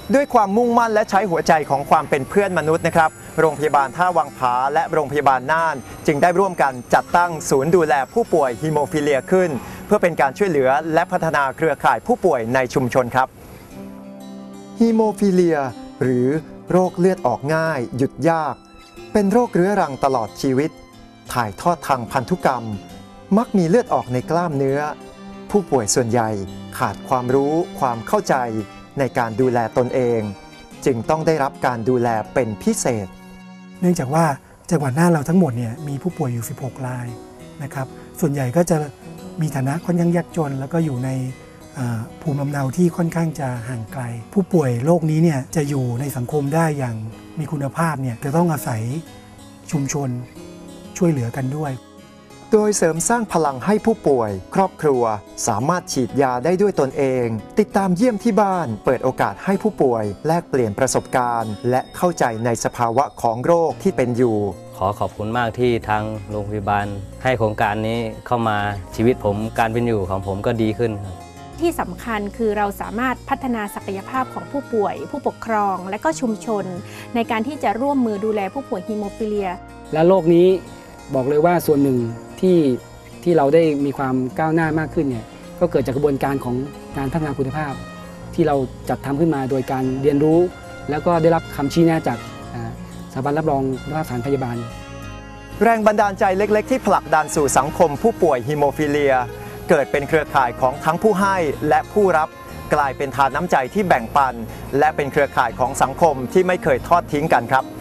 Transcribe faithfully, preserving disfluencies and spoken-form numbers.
ด้วยความมุ่งมั่นและใช้หัวใจของความเป็นเพื่อนมนุษย์นะครับโรงพยาบาลท่าวังผาและโรงพยาบาลน่านจึงได้ร่วมกันจัดตั้งศูนย์ดูแลผู้ป่วยฮีโมฟิเลียขึ้นเพื่อเป็นการช่วยเหลือและพัฒนาเครือข่ายผู้ป่วยในชุมชนครับฮีโมฟิเลียหรือโรคเลือดออกง่ายหยุดยากเป็นโรคเรื้อรังตลอดชีวิตถ่ายทอดทางพันธุกรรมมักมีเลือดออกในกล้ามเนื้อผู้ป่วยส่วนใหญ่ขาดความรู้ความเข้าใจในการดูแลตนเองจึงต้องได้รับการดูแลเป็นพิเศษเนื่องจากว่าจังหวัดน่านเราทั้งหมดเนี่ยมีผู้ป่วยอยู่สิบหกรายนะครับส่วนใหญ่ก็จะมีฐานะค่อนข้างยากจนแล้วก็อยู่ในภูมิลำเนาที่ค่อนข้างจะห่างไกลผู้ป่วยโรคนี้เนี่ยจะอยู่ในสังคมได้อย่างมีคุณภาพเนี่ยจะต้องอาศัยชุมชนช่วยเหลือกันด้วยโดยเสริมสร้างพลังให้ผู้ป่วยครอบครัวสามารถฉีดยาได้ด้วยตนเองติดตามเยี่ยมที่บ้านเปิดโอกาสให้ผู้ป่วยแลกเปลี่ยนประสบการณ์และเข้าใจในสภาวะของโรคที่เป็นอยู่ขอขอบคุณมากที่ทางโรงพยาบาลให้โครงการนี้เข้ามาชีวิตผมการเป็นอยู่ของผมก็ดีขึ้นครับที่สำคัญคือเราสามารถพัฒนาศักยภาพของผู้ป่วยผู้ปกครองและก็ชุมชนในการที่จะร่วมมือดูแลผู้ป่วยฮีโมฟิเลียและโรคนี้บอกเลยว่าส่วนหนึ่งที่ที่เราได้มีความก้าวหน้ามากขึ้นเนี่ยก็เกิดจากกระบวนการของการพัฒนาคุณภาพที่เราจัดทำขึ้นมาโดยการเรียนรู้แล้วก็ได้รับคำชี้แนะจากสถาบันรับรองมาตรฐานพยาบาลแรงบันดาลใจเล็กๆที่ผลักดันสู่สังคมผู้ป่วยฮีโมฟิเลียเกิดเป็นเครือข่ายของทั้งผู้ให้และผู้รับกลายเป็นทานน้ำใจที่แบ่งปันและเป็นเครือข่ายของสังคมที่ไม่เคยทอดทิ้งกันครับ